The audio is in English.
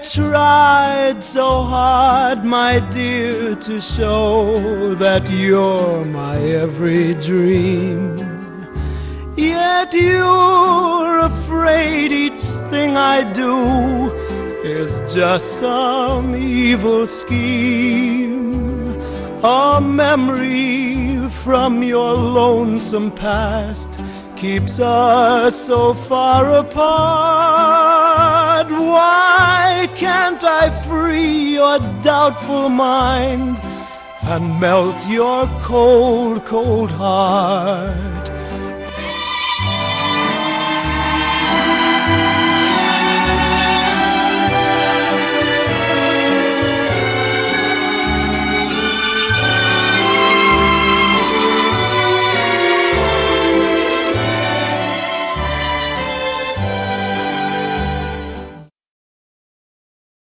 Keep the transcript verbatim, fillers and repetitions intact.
tried so hard, my dear, to show that you're my every dream. Yet you're afraid each thing I do is just some evil scheme, a memory from your lonesome past keeps us so far apart. Why can't I free your doubtful mind and melt your cold, cold heart?